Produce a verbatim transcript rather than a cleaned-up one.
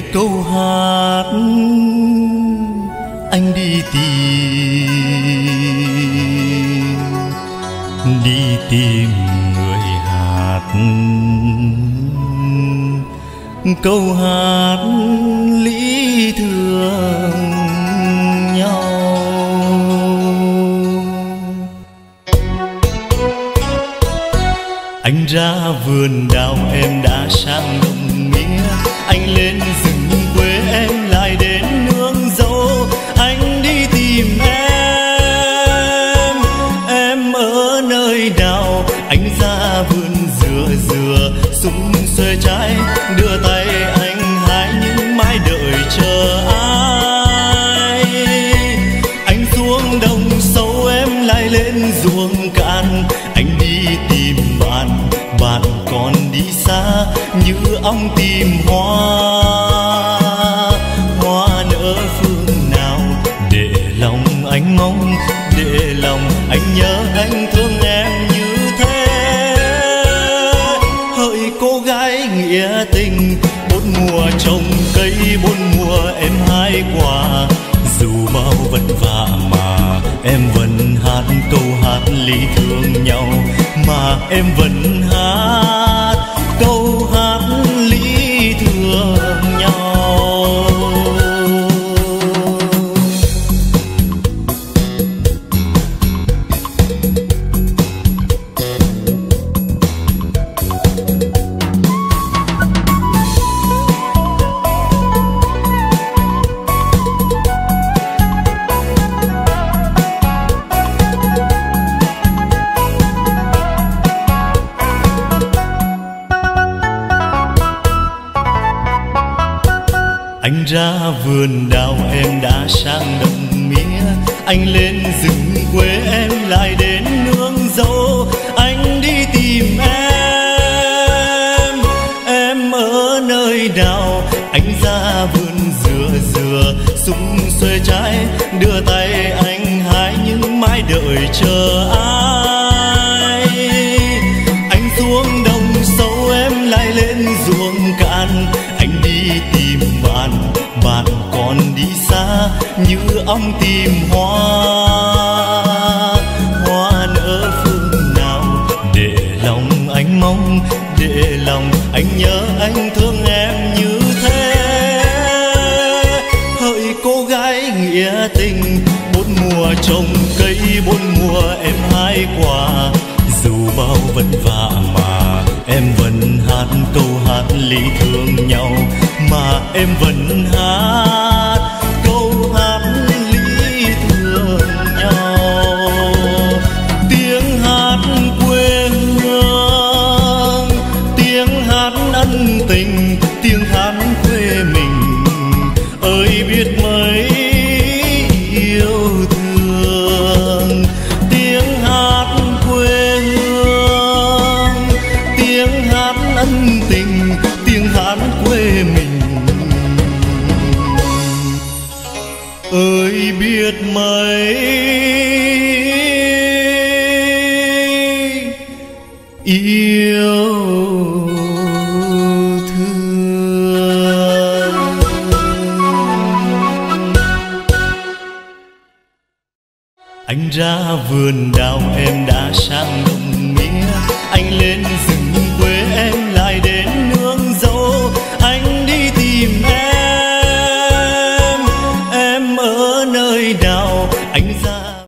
câu hát anh đi tìm, đi tìm người hát câu hát lý thương nhau. Anh ra vườn đào em đã sang đồng mía, anh lên rừng quê em lại đến nương dâu. Anh đi tìm em, em ở nơi nào? Anh ra vườn dừa dừa súng xuê trái, đưa tay anh hái những mái đợi chờ ai. Anh xuống đồng sâu em lại lên ruộng cạn, anh đi tìm bạn, bạn còn đi xa như ong tìm hoa. Hoa nở phương nào để lòng anh mong, để lòng anh nhớ anh thương em như thế. Hỡi cô gái nghĩa tình, bốn mùa trồng cây bốn mùa em hái quả. Dù bao vất vả mà em vẫn hát câu hát lý thương nhau, mà em vẫn hát câu hát lý thương nhau. Anh ra vườn đào em đã sang đồng mía, anh lên rừng quê em lại đến nương dâu. Anh đi tìm em, em ở nơi nào? Anh ra vườn dừa dừa súng xuê trái, đưa tay anh hái những mái đợi chờ ai. Anh xuống đồng sâu em lại lên ruộng cạn, anh đi tìm bạn, bạn còn đi xa như ong tìm hoa. Hoa nở phương nào để lòng anh mong, để lòng anh nhớ anh thương em như thế. Hỡi cô gái nghĩa tình, bốn mùa trồng cây bốn mùa em hái quả. Dù bao vất vả mà em vẫn hát câu hát lý thương nhau, mà em vẫn hát câu hát lý thương nhau. Tiếng hát quê hương, tiếng hát ân tình, tiếng hát quê mình ơi biết mấy yêu thương. Tiếng hát quê hương, tiếng hát ân tình, tiếng hát quê mình ơi biết mấy yêu thương. Anh ra vườn đào em đã sang